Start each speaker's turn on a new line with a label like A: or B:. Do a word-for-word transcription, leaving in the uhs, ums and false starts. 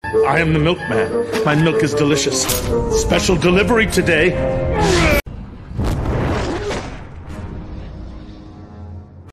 A: I am the milkman. My milk is delicious. Special delivery today.